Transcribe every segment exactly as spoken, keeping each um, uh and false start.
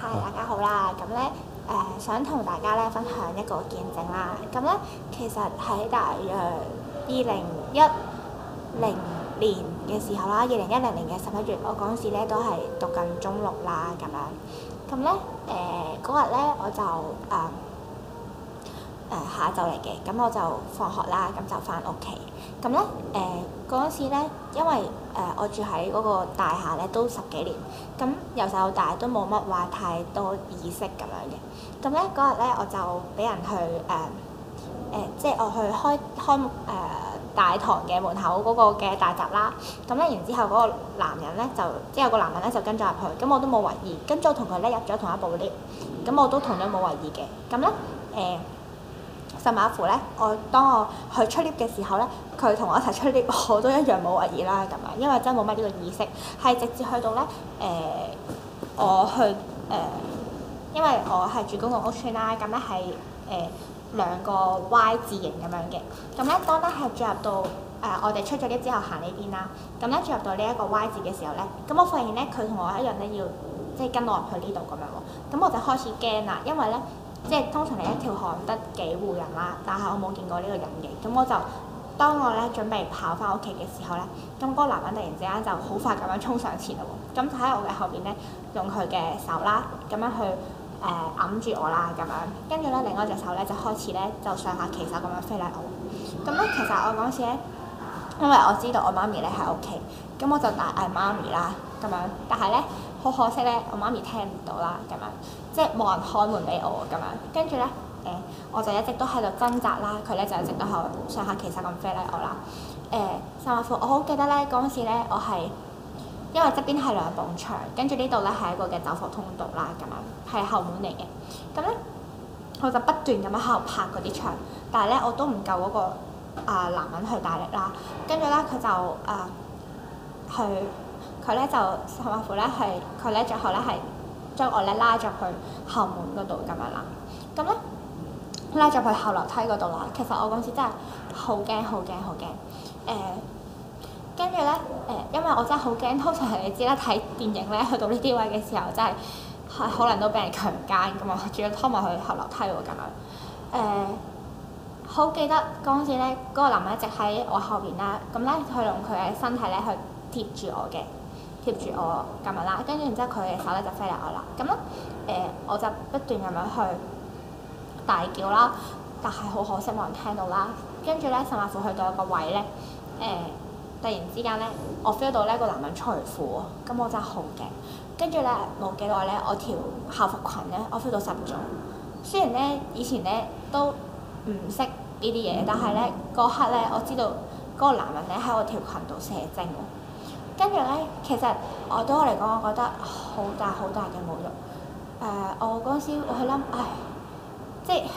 嗨，大家好啦！咁咧誒，想同大家咧分享一個見證啦。咁咧其實喺大約二零一零年嘅時候啦，二零一零年嘅十一月，我嗰陣時咧都係讀緊中六啦，咁樣。咁咧誒嗰日咧我就誒誒、呃呃、下晝嚟嘅，咁我就放學啦，咁就翻屋企。咁咧誒嗰陣時咧，因為誒、呃、我住喺嗰個大廈咧都十幾年，咁由細到大都冇乜話太多意識咁樣嘅。咁咧嗰日咧我就俾人去誒誒、呃呃，即係我去開開誒、呃、大堂嘅門口嗰個嘅大閘啦。咁咧然之後嗰個男人咧就即係有個男人咧就跟咗入去，咁我都冇懷疑，跟住我同佢咧入咗同一部 lift，咁我都同樣冇懷疑嘅。咁咧誒。甚至乎咧，我當我去出 lift 嘅時候咧，佢同我一齊出 lift，我都一樣冇懷疑啦咁樣，因為真係冇乜呢個意識，係直接去到咧誒、呃，我去誒、呃，因為我係住公共屋邨啦，咁咧係誒兩個 Y 字形咁樣嘅，咁咧當咧係進入到誒、呃、我哋出咗 lift 之後行呢邊啦，咁咧進入到呢一個 Y 字嘅時候咧，咁我發現咧佢同我一樣咧要即係跟我入去呢度咁樣喎，咁我就開始驚啦，因為咧。即係通常你一條巷得幾戶人啦，但係我冇見過呢個人嘅，咁我就當我咧準備跑翻屋企嘅時候咧，咁嗰個男人突然之間就好快咁樣衝上前啦喎，咁就喺我嘅後邊咧用佢嘅手啦，咁樣去誒揞住我啦，咁樣跟住咧另外一隻手咧就開始咧就上下其手咁樣飛嚟我，咁咧其實我嗰時咧，因為我知道我媽咪咧喺屋企，咁我就大嗌媽咪啦，咁樣，但係咧好可惜咧，我媽咪聽唔到啦，咁樣。即係冇人開門俾我咁樣，跟住咧誒，我就一直都喺度掙扎啦。佢咧就一直都喺度上下其手咁飛嚟我啦。誒、呃，甚至乎我好記得咧嗰陣時咧，我係因為側邊係兩埲牆，跟住呢度咧係一個嘅走火通道啦，咁樣係後門嚟嘅。咁咧我就不斷咁樣喺度拍嗰啲牆，但係咧我都唔夠嗰、嗰個啊、呃、男人去大力啦。跟住咧佢就誒、呃、去佢咧就甚至乎咧係佢咧最後咧係。將我咧拉咗去後門嗰度咁樣啦，咁咧拉咗去後樓梯嗰度啦。其實我嗰時真係好驚、好驚、好驚。誒，跟住咧誒，因為我真係好驚。通常係你知啦，睇電影咧去到呢啲位嘅時候，真係係可能都俾人強姦㗎嘛，仲要拖埋去後樓梯喎咁樣。誒、呃，好記得嗰陣時咧，嗰、嗰個男人一直喺我後邊啦，咁咧佢用佢嘅身體咧去貼住我嘅。貼住我咁樣啦，跟住然之後佢嘅手咧就飛嚟我啦，咁咧誒我就不斷咁樣去大叫啦，但係好可惜冇人聽到啦。跟住咧甚至乎去到一個位咧，誒、呃、突然之間咧，我 feel 到咧個男人除褲喎，咁我真係好驚。跟住咧冇幾耐咧，我條校服裙咧，我 feel 到濕咗。雖然咧以前咧都唔識呢啲嘢，但係咧嗰刻咧我知道嗰個男人咧喺我條裙度射精喎。跟住咧，其實我對我嚟講，我覺得好大好大嘅侮辱。誒、呃，我嗰陣時我去諗，唉，即係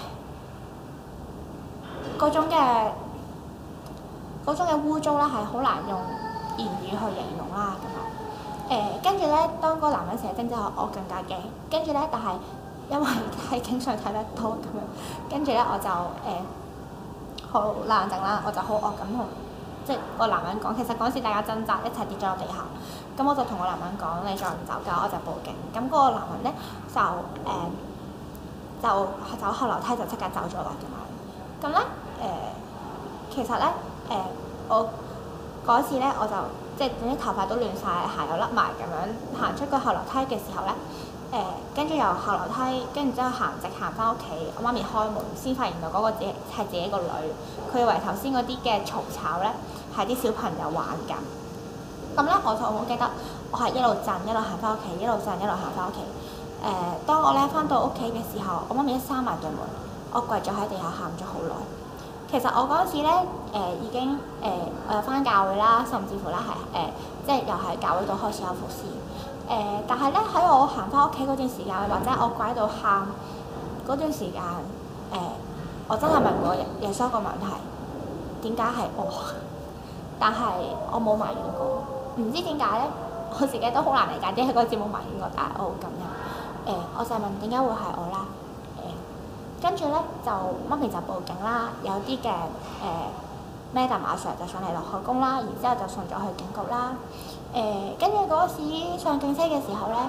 嗰種嘅嗰種嘅污糟啦，係好難用言語去形容啦咁樣。誒，跟住咧，當嗰個男人射精之後，我更加驚。跟住咧，但係因為喺經常睇得多咁樣，跟住咧我就誒好、呃、冷靜啦，我就好惡咁同。即係個男人講，其實嗰陣時大家掙扎，一齊跌咗落地下。咁我就同個男人講：你再唔走㗎，我就報警。咁嗰個男人咧就誒、呃、就走後樓梯就即刻走咗啦咁樣。咁咧誒，其實咧誒、呃，我嗰次咧我就即係總之頭髮都亂晒，鞋又甩埋咁樣行出個後樓梯嘅時候咧。誒，跟住由後樓梯，跟住之後行直行翻屋企，我媽咪開門先發現到嗰個自己係自己個女，佢以為頭先嗰啲嘅嘈吵咧係啲小朋友玩緊。咁咧我就好記得，我係一路震一路行翻屋企，一路震一路行翻屋企。誒、呃，當我咧翻到屋企嘅時候，我媽咪一閂埋對門，我跪咗喺地下喊咗好耐。其實我嗰陣時咧誒、呃、已經誒、呃、我有翻教會啦，甚至乎咧係誒即係又喺教會度開始有服侍。誒、呃，但係咧喺我行翻屋企嗰段時間，或者我跪喺度喊嗰段時間，誒、呃，我真係問過耶穌一個問題：點解係我？但係我冇埋怨過，唔知點解咧，我自己都好難理解點解嗰陣時冇埋怨過，但係我好感恩。誒、呃，我就係問點解會係我啦？誒、呃，跟住咧就媽咪就報警啦，有啲嘅誒 Madam 阿 Sir 就上嚟落口供啦，然之後就送咗去警局啦。誒，跟住嗰時上警車嘅時候咧，誒、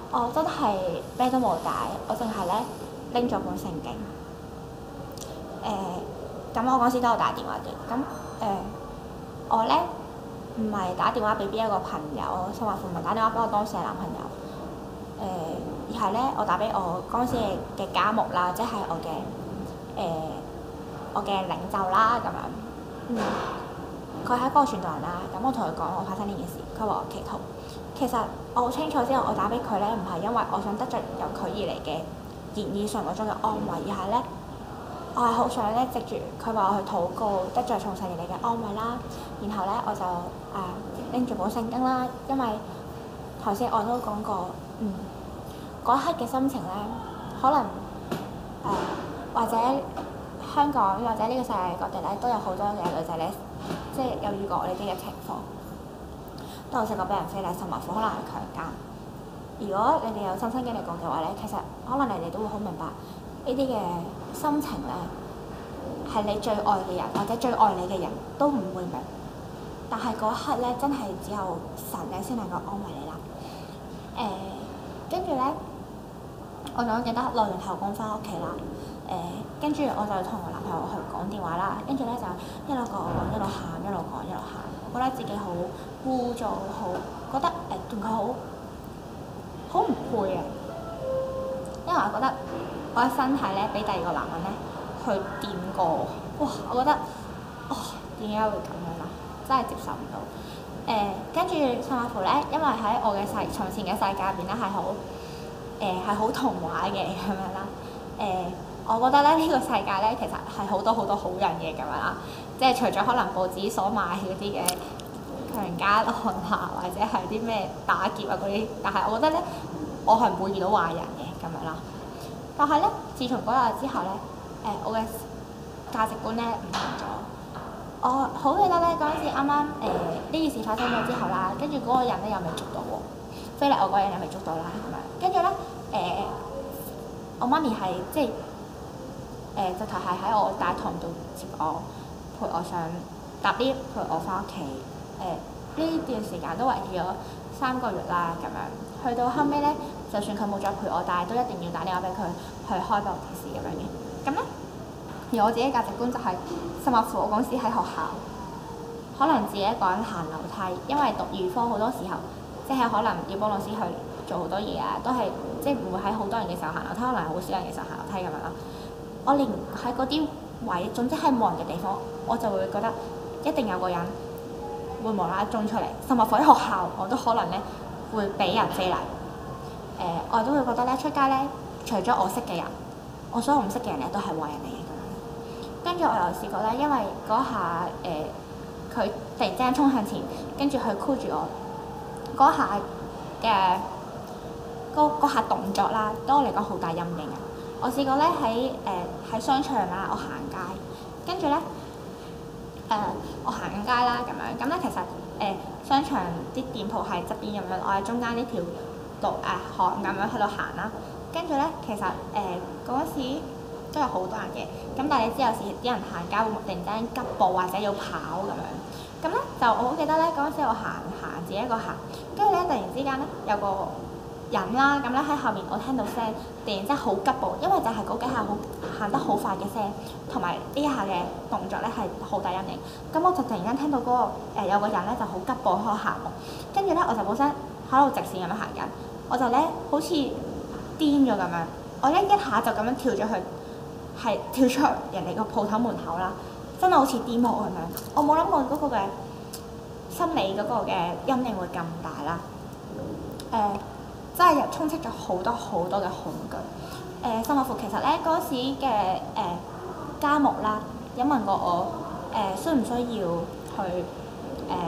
我真係咩都冇帶，我淨係咧拎咗本聖經。誒、咁、我嗰時都有打電話嘅，咁誒、我咧唔係打電話俾邊一個朋友，甚至乎唔係打電話俾我當時嘅男朋友，誒、而係咧我打俾我嗰時嘅嘅家牧啦，即係我嘅誒、我嘅領袖啦咁樣。嗯，佢喺嗰個傳道人啦，咁我同佢講我發生呢件事，佢話我祈禱。其實我好清楚之後，我打俾佢咧，唔係因為我想得著由佢而嚟嘅言語上嗰種嘅安慰，而係咧我係好想咧藉住佢話我去禱告，得著從神而嚟嘅安慰啦。然後咧我就誒拎住本聖經啦，因為頭先我都講過，嗯，嗰一刻嘅心情咧，可能誒、呃、或者香港或者呢個世界各地咧都有好多嘅女仔咧，即係有遇過我呢啲嘅情況。都有試過俾人非禮，甚至乎可能係強姦。如果你哋有親身經歷過嘅話咧，其實可能你哋都會好明白呢啲嘅心情咧，係你最愛嘅人或者最愛你嘅人都唔會明。但係嗰一刻咧，真係只有神咧先能夠安慰你啦。誒、跟住咧，我仲記得落完後工翻屋企啦。誒、跟住我就同我男朋友去講電話啦，跟住咧就一路講一路喊，一路講一路喊，覺得自己好污糟，好覺得誒同佢好好唔配啊！因為我覺得我嘅身體咧俾第二個男人咧去掂過，哇！我覺得哦，點解會咁樣啊？真係接受唔到。誒、跟住甚至乎咧，因為喺我嘅世從前嘅世界入邊咧係好誒係好童話嘅咁樣啦。誒、我覺得咧呢、這個世界咧其實係好多好多好人嘅咁樣啦，即係除咗可能報紙所賣嗰啲嘅強姦案啊，或者係啲咩打劫啊嗰啲，但係我覺得咧，我係唔會遇到壞人嘅咁樣啦。但係咧，自從嗰日之後咧，誒、我嘅價值觀咧唔同咗。我好記得咧嗰陣時啱啱誒呢件事發生咗之後啦，跟住嗰個人咧又未捉到喎，非禮我嗰個人又未捉到啦咁樣。跟住咧誒，我媽咪係即係。誒直頭係喺我大堂度接我，陪我上搭 lift，陪我翻屋企。誒、呢段時間都維持咗三個月啦咁樣。去到後尾咧，就算佢冇再陪我，但係都一定要打電話俾佢去開報電視咁樣嘅。咁咧，而我自己價值觀就係、甚至乎我嗰時喺學校，可能自己一個人行樓梯，因為讀預科好多時候，即係可能要幫老師去做好多嘢啊，都係即係唔會喺好多人嘅時候行樓梯，可能係好少人嘅時候行樓梯咁樣啦。我連喺嗰啲位，總之係冇人嘅地方，我就會覺得一定有個人會無啦啦衝出嚟，甚至乎喺學校我都可能咧會俾人非禮。誒、我都會覺得咧出街咧，除咗我識嘅人，我所有唔識嘅人咧都係壞人嚟嘅咁樣。跟住我又試過咧，因為嗰下誒佢、突然之間衝向前，跟住佢箍住我嗰下嘅嗰嗰下動作啦，對我嚟講好大陰影啊！我試過咧喺誒喺商場啦，我行街，跟住咧誒我行緊街啦咁樣，咁咧其實誒、呃、商場啲店鋪係側邊咁樣，我喺中間呢條路誒巷咁樣喺度行啦，跟住咧其實誒嗰時都有好多人嘅，咁但係你知有時啲人行街會突然之間急步或者要跑咁樣，咁咧就我好記得咧嗰陣時我行行自己一個行，跟住咧突然之間咧有個人啦，咁咧喺後面我聽到聲，突然之間好急步，因為就係嗰幾下好行得好快嘅聲，同埋呢下嘅動作咧係好大陰影。咁我就突然間聽到嗰、那個、呃、有個人咧就好急步喺度行喎，跟住咧我就本身喺度直線咁樣行緊，我就咧好似癲咗咁樣，我咧一下就咁樣跳咗去，係跳出人哋個鋪頭門口啦，真係好似癲魔咁樣。我冇諗過嗰個嘅心理嗰個嘅陰影會咁大啦，誒、呃。真係又充斥咗好多好多嘅恐懼。誒、甚至乎其實咧嗰時嘅誒、呃、家牧啦，有問過我誒、呃、需唔需要去誒誒、呃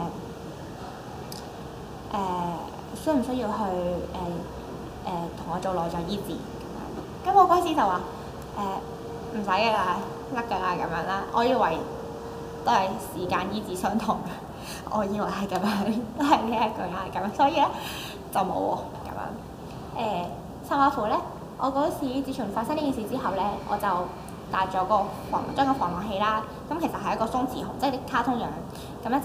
呃、需唔需要去誒誒同我做內在醫治咁樣。咁我嗰時就話誒唔使㗎啦，甩㗎啦咁樣啦。我以為都係時間醫治相同嘅，我以為係咁樣，都係呢一句係咁樣，所以咧就冇喎。誒，甚至乎咧，我嗰時自從發生呢件事之後咧，我就帶咗個防將個防狼器啦。咁其實係一個鬆弛熊，即係啲卡通樣。咁咧就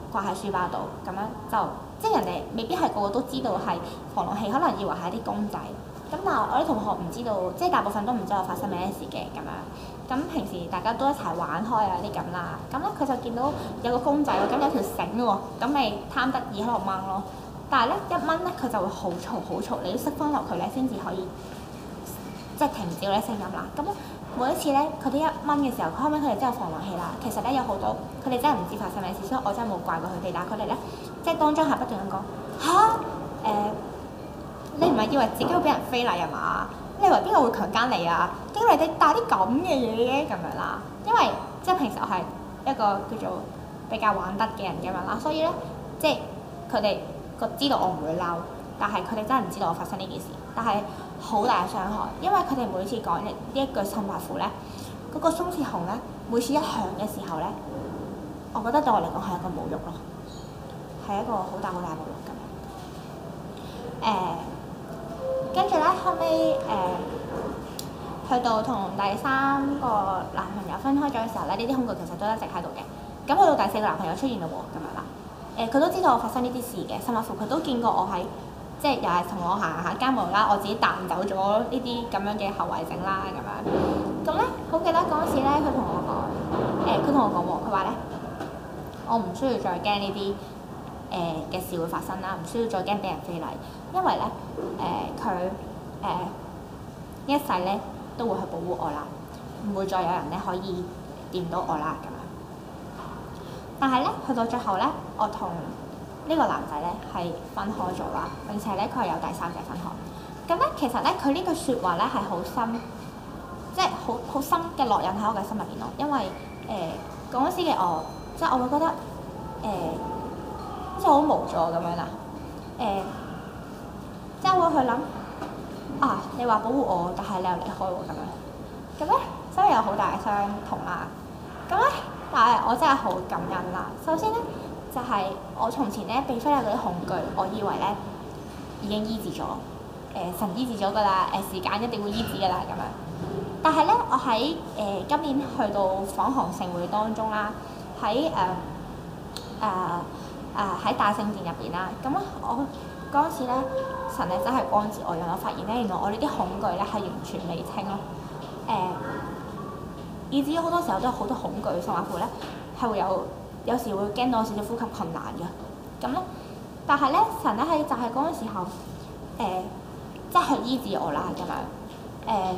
掛喺書包度，咁樣就即係人哋未必係個個都知道係防狼器，可能以為係一啲公仔。咁但係我啲同學唔知道，即係大部分都唔知我發生咩事嘅咁樣。咁平時大家都一齊玩開啊啲咁啦。咁咧佢就見到有個公仔喎，咁有條繩喎，咁咪貪得意喺度掹咯。但係咧一掹咧佢就會好嘈好嘈，你要熄翻落佢咧先至可以即係停止嗰啲聲音啦。咁每一次咧佢哋一掹嘅時候，後尾佢哋真係有防狼器啦。其實咧有好多佢哋真係唔知發生咩事，所以我真係冇怪過佢哋。但係佢哋咧即係當中係不斷咁講吓誒。你唔係以為自己會俾人非禮啊嘛？你以為邊個會強姦你啊？點解你帶啲咁嘅嘢嘅咁樣啦？因為即係平時我係一個叫做比較玩得嘅人咁樣啦，所以咧即係佢哋個知道我唔會嬲，但係佢哋真係唔知道我發生呢件事，但係好大傷害，因為佢哋每次講呢呢一句甚或乎咧，嗰、那個鬆弛熊咧每次一響嘅時候咧，我覺得對我嚟講係一個侮辱咯，係一個好大好大侮辱咁樣。誒、呃。跟住咧，後尾誒、呃、去到同第三個男朋友分開咗嘅時候咧，呢啲恐懼其實都一直喺度嘅。咁去到第四個男朋友出現嘞喎，咁樣啦。誒、呃，佢都知道我發生呢啲事嘅，甚至乎佢都見過我喺即係又係同我行下街無啦，我自己彈走咗呢啲咁樣嘅後遺症啦，咁樣。咁咧，好記得嗰陣時咧，佢同我講，誒、呃，佢同我講喎，佢話咧，我唔需要再驚呢啲。誒嘅、呃、事會發生啦，唔需要再驚俾人非禮，因為咧誒佢誒一世咧都會去保護我啦，唔會再有人咧可以掂到我啦咁樣。但係咧去到最後咧，我同呢個男仔咧係分開咗啦，並且咧佢係有第三者分開。咁咧其實咧佢呢句説話咧係好深，即係好好深嘅烙印喺我嘅心入邊咯。因為誒嗰陣時嘅我，即係我會覺得誒。呃即係好無助咁樣啦，誒、呃，即係會去諗啊，你話保護我，但係你又離開我咁樣，咁咧，所以有好大嘅傷痛啦。咁咧，但係我真係好感恩啦。首先咧，就係、是、我從前咧被非禮嗰啲恐懼，我以為咧已經醫治咗，誒、呃、神醫治咗㗎啦，誒、呃、時間一定會醫治㗎啦咁樣。但係咧，我喺誒、呃、今年去到訪韓盛會當中啦，喺誒誒。呃呃啊！喺、呃、大聖殿入邊啦，咁我嗰陣時咧，神咧真係光照我，讓我發現咧，原來我呢啲恐懼咧係完全未清咯。誒、呃，以至於好多時候都有好多恐懼，甚至乎咧係會有有時會驚到少少呼吸困難嘅。咁咧，但係咧神咧喺就係嗰陣時候，誒、呃，即係去醫治我啦咁樣。誒、呃，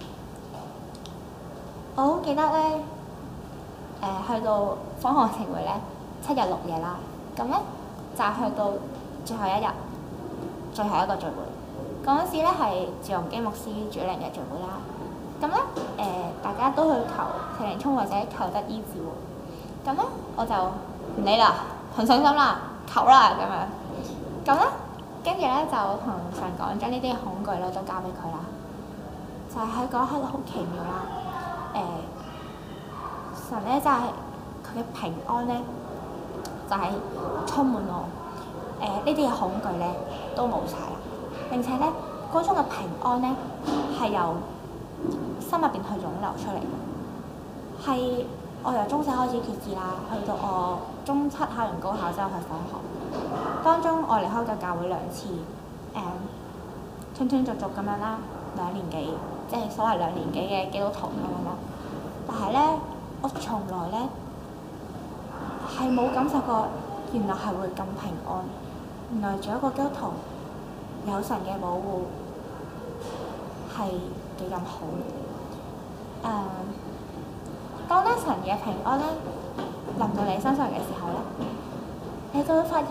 我好記得咧，誒、呃、去到訪韓盛會咧，七日六夜啦。咁咧就係、去到最後一日，最後一個聚會。嗰陣時咧係趙鏞基牧師主領嘅聚會啦。咁咧誒，大家都去求聖靈充或者求得醫治喎。咁咧我就唔理啦，憑信心啦，求啦咁樣。咁咧跟住咧就同神講，將呢啲恐懼咧都交俾佢啦。就係喺嗰一刻好奇妙啦。誒、呃，神咧就係佢嘅平安咧。就係充滿我，誒呢啲嘅恐懼咧都冇晒啦。並且咧嗰種嘅平安咧係由心入邊去湧流出嚟，係我由中四開始決志啦，去到我中七考完高考之後去訪學，當中我離開咗教會兩次，誒斷斷續續咁樣啦，兩年幾，即係所謂兩年幾嘅基督徒咁樣啦。但係咧，我從來咧係冇感受過，原來係會咁平安。原來做一個基督徒，有神嘅保護係幾咁好。誒、呃，當咧神嘅平安咧臨到你身上嘅時候咧，你就會發現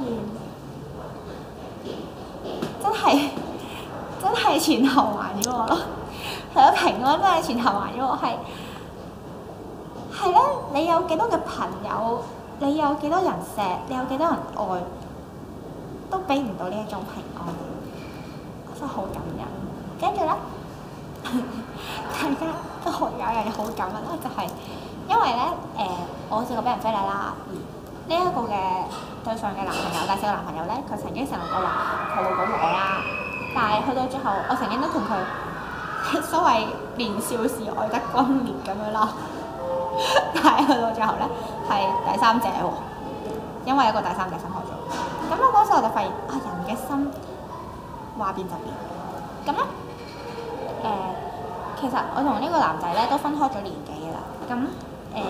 真係真係前後環咗我咯。係咯，平安真係前後環咗我，係係咧。你有幾多嘅朋友？你有幾多人錫？你有幾多人愛？都俾唔到呢一種平安，我真係好感恩。跟住咧，大家都好有人好感恩啦，就係、是、因為咧，誒、呃，我試過俾人非禮啦。呢、這、一個嘅對上嘅男朋友，第四個男朋友咧，佢曾經承諾過話佢會保護我啦。但係去到最後，我曾經都同佢所謂年少時愛得轟烈咁樣啦。但係去到最後咧，係第三者喎。 因為一個第三者分開咗。咁我嗰時我就發現啊，人嘅心話變就變。咁咧誒，其實我同呢個男仔咧都分開咗年幾嘅啦。咁誒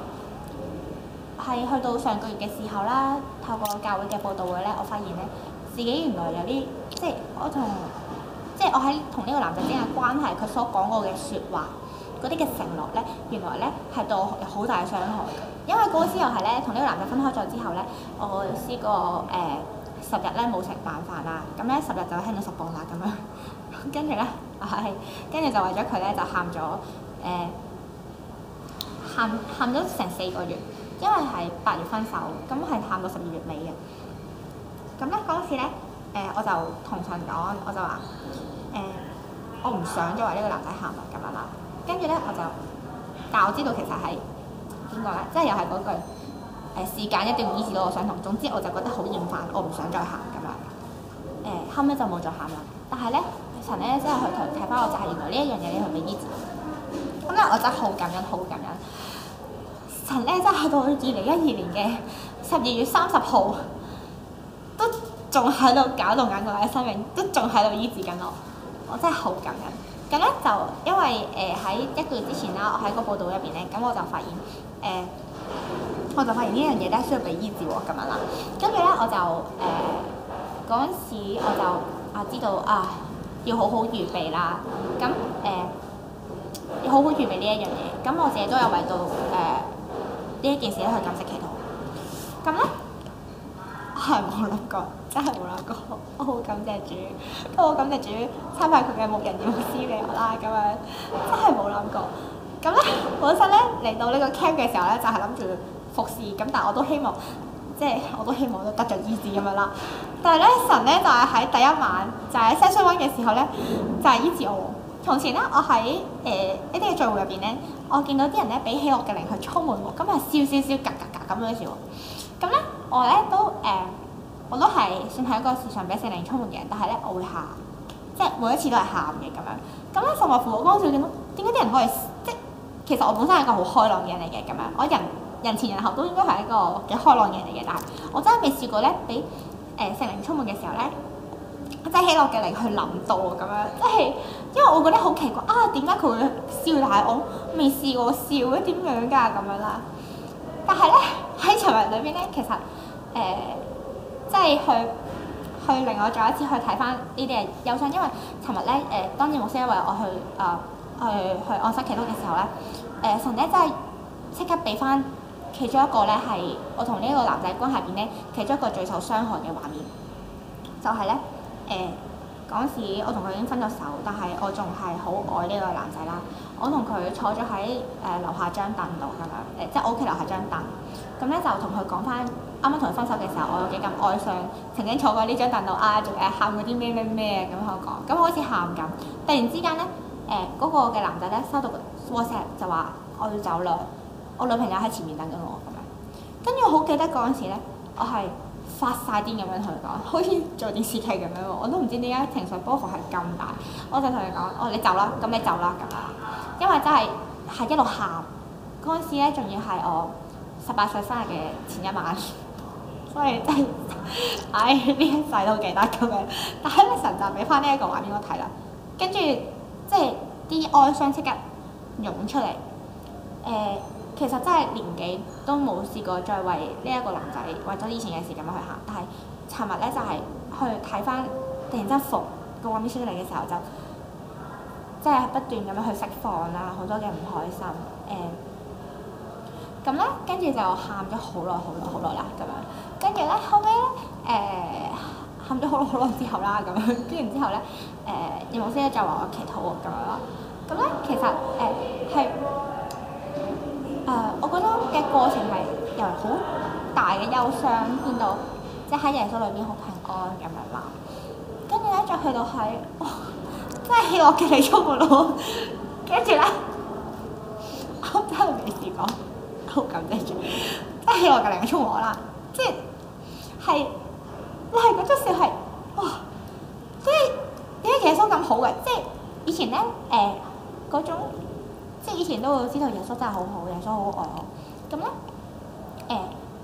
係去到上個月嘅時候啦，透過教會嘅佈道會咧，我發現咧自己原來有啲即係我同即係我喺同呢個男仔之間嘅關係，佢所講過嘅説話。嗰啲嘅承諾咧，原來咧係對我有好大嘅傷害嘅。因為嗰時又係咧，同呢個男仔分開咗之後咧，我試過誒、呃、十日咧冇食晚飯啦，咁咧十日就輕到十磅啦咁樣。跟住咧，係跟住就為咗佢咧就喊咗誒，喊喊咗成四個月，因為係八月分手，咁係喊到十二月尾嘅。咁咧嗰時咧，誒、呃、我就同神講，我就話誒、呃、我唔想再為呢個男仔喊啦咁樣啦。跟住咧，我就，但我知道其實係點講咧，即係又係嗰句誒、呃、時間一定會醫治到我傷痛。總之我就覺得好厭煩，我唔想再喊咁樣。誒、呃、後尾就冇再喊啦。但係咧，神咧即係去睇翻我，就係原來呢一樣嘢你係未醫治。咁咧我真係好感恩，好感恩。神咧真係去到二零一二年嘅十二月三十號，都仲喺度搞動緊我嘅生命，都仲喺度醫治緊我。我真係好感恩。咁咧就因為誒喺、呃、一個月之前啦，我喺個報道入邊咧，咁我就發現誒、呃，我就發現呢樣嘢咧需要被醫治喎咁樣啦。跟住咧我就誒嗰陣時我就啊知道啊要好好預備啦。咁誒、呃、要好好預備呢一樣嘢。咁我自己都有為到誒呢一件事咧去感謝祈禱。咁咧我係冇諗過。真係冇諗過，我好感謝主，我好感謝主參派佢嘅牧人與牧師俾我啦，咁樣真係冇諗過。咁咧本身咧嚟到呢個 camp 嘅時候咧，就係諗住服侍，咁但係我都希望，即係我都希望都得着醫治咁樣啦。但係咧神咧就係、是、喺第一晚，就係、是、session one 嘅時候咧，就係、是、醫治我。從前咧我喺誒呢啲嘅聚會入邊咧，我見到啲人咧俾喜樂嘅靈去充滿喎，咁係笑笑笑，格格格咁樣笑。咁咧我咧都誒。呃我都係算係一個時常俾聖靈充滿嘅人，但係咧我會喊，即係每一次都係喊嘅咁樣。咁咧甚至乎我嗰陣時見到點解啲人可以，即係其實我本身係一個好開朗嘅人嚟嘅咁樣，我人人前人後都應該係一個幾開朗嘅人嚟嘅，但係我真係未試過咧俾誒聖靈充滿嘅時候咧，即係喜樂嘅靈去臨到咁樣，即係因為我覺得好奇怪啊，點解佢會笑，但係我未試過笑咧，點樣㗎咁樣啦？但係咧喺尋日裏邊咧，其實誒。呃即係去去令我再一次去睇翻呢啲嘅憂傷，因為尋日咧誒，當然牧師因為我去誒、呃、去去安息祈禱嘅時候咧，誒、呃、神咧真係即刻俾翻其中一個咧係我同呢個男仔關係入邊咧其中一個最受傷害嘅畫面，就係咧誒嗰時我同佢已經分咗手，但係我仲係好愛呢個男仔啦。我同佢坐咗喺誒樓下張凳度咁樣，誒、呃、即係我屋企樓下張凳，咁咧就同佢講翻。啱啱同佢分手嘅時候，我有幾咁哀傷，曾經坐過呢張凳度啊，仲誒喊嗰啲咩咩咩咁喺度講，咁我開始喊緊。突然之間咧，誒、呃、嗰、那個嘅男仔咧收到個 WhatsApp 就話我要走啦，我女朋友喺前面等緊我咁樣。跟住我好記得嗰陣時咧，我係發晒癲咁樣同佢講，好似做電視劇咁樣喎，我都唔知點解情緒波幅係咁大。我就同佢講：哦，你走啦，咁你走啦咁樣。因為真係係一路喊，嗰陣時咧仲要係我十八歲生日嘅前一晚。所以真係，唉呢一世都記得咁樣。但係咧神就俾翻呢一個畫面我睇啦，跟住即係啲哀傷即刻湧出嚟。誒、呃，其實真係年紀都冇試過再為呢一個男仔為咗以前嘅事咁樣去喊。但係尋日咧就係、是、去睇翻，突然之間復個畫面出嚟嘅時候就，即係不斷咁樣去釋放啦，好多嘅唔開心。誒、呃。咁咧，跟住就喊咗好耐、好耐、好耐啦，咁樣。跟住咧，後尾咧，誒喊咗好耐、好耐之後啦，咁樣。跟住之後咧，誒葉牧師咧就話我祈禱喎，咁樣啦。咁咧，其實誒係誒，我覺得嘅過程係由好大嘅憂傷變到，即係喺耶穌裏邊好平安咁樣啦。跟住咧，再去到係，哇！真係喜樂嘅嚟充滿我。跟住咧，我真係未試過。好感謝主，即係喜樂嘅靈充滿我啦，即係係我係嗰種笑係哇，即係點解耶穌咁好嘅？即係以前咧誒嗰種，即係以前都會知道耶穌真係好好，耶穌好愛我。咁咧誒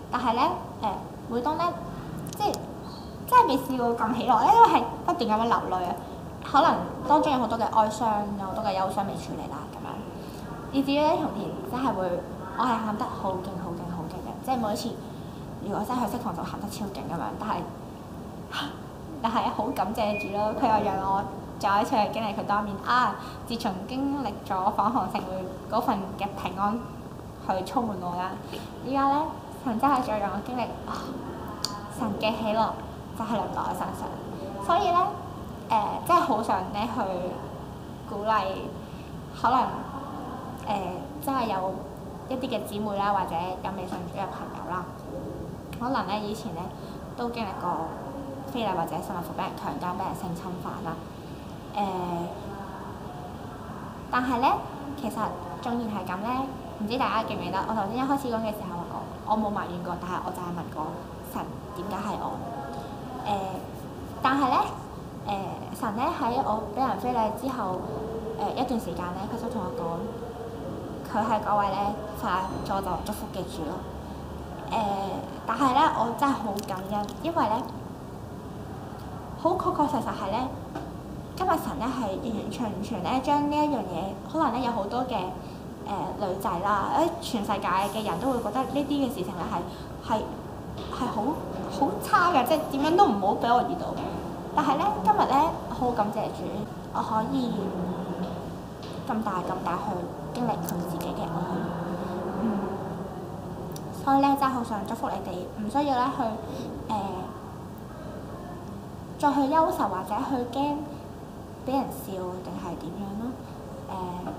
但係咧誒，每當咧即係真係未試過咁喜樂咧，因為係不斷咁樣流淚啊。可能當中有好多嘅哀傷，有好多嘅憂傷未處理啦，咁樣以至於咧同田真係會，我係喊得好勁、好勁、好勁嘅，即係每一次如果真係去釋放就喊得超勁咁樣，但係但係好感謝主咯，佢又讓我再一次去經歷佢當面啊！自從經歷咗返航聖會嗰份嘅平安去充滿我啦，依家咧神真係再讓我經歷啊神嘅喜樂就係臨到我身上，所以咧。誒、呃，即係好想咧去鼓勵，可能誒、呃，真係有一啲嘅姊妹啦，或者有未信主嘅朋友啦，可能咧以前咧都經歷過非禮或者甚至乎俾人強姦、俾人性侵犯啦。誒、呃，但係咧，其實縱然係咁咧，唔知大家記唔記得？我頭先一開始講嘅時候，我我冇埋怨過，但係我就係問過神點解係我？誒、呃，但係咧。誒、呃、神咧喺我俾人非禮之後，誒、呃、一段時間咧，佢就同我講，佢係嗰位咧快助就祝福嘅主咯。誒、呃，但係咧，我真係好感恩，因為咧，好確確實實係咧，今日神咧係完完全全咧將呢一樣嘢，可能咧有好多嘅誒、呃、女仔啦，誒全世界嘅人都會覺得呢啲嘅事情咧係係係好好差嘅，即係點樣都唔好俾我遇到。但係咧，今日咧，好感謝主，我可以咁大咁大去經歷佢自己嘅愛，嗯，所以咧真係好想祝福你哋，唔需要咧去誒、呃、再去憂愁或者去驚俾人笑定係點樣咯，誒、呃，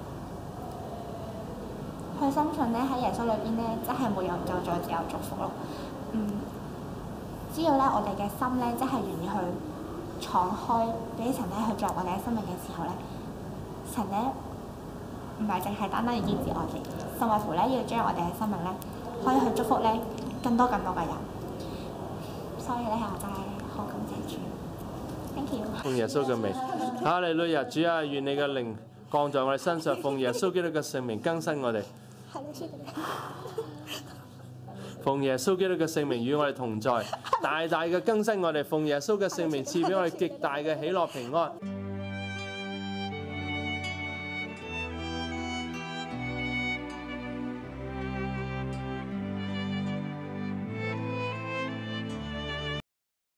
去深信咧喺耶穌裏邊咧，真係冇人夠再只有祝福咯，嗯。只要咧，我哋嘅心咧，真係願意去敞開，俾神咧去進入我哋嘅生命嘅時候咧，神咧唔係淨係單單要醫治我哋，甚至乎咧要將我哋嘅生命咧，可以去祝福咧更多更多嘅人。所以咧，我真係好感謝主。Thank you。 奉耶穌嘅名，哈利路亞！主啊，願你嘅靈降在我哋身上，奉耶穌基督嘅聖名更新我哋。奉耶穌基督嘅聖名與我哋同在，大大嘅更新我哋。奉耶穌嘅聖名賜俾我哋極大嘅喜樂平安。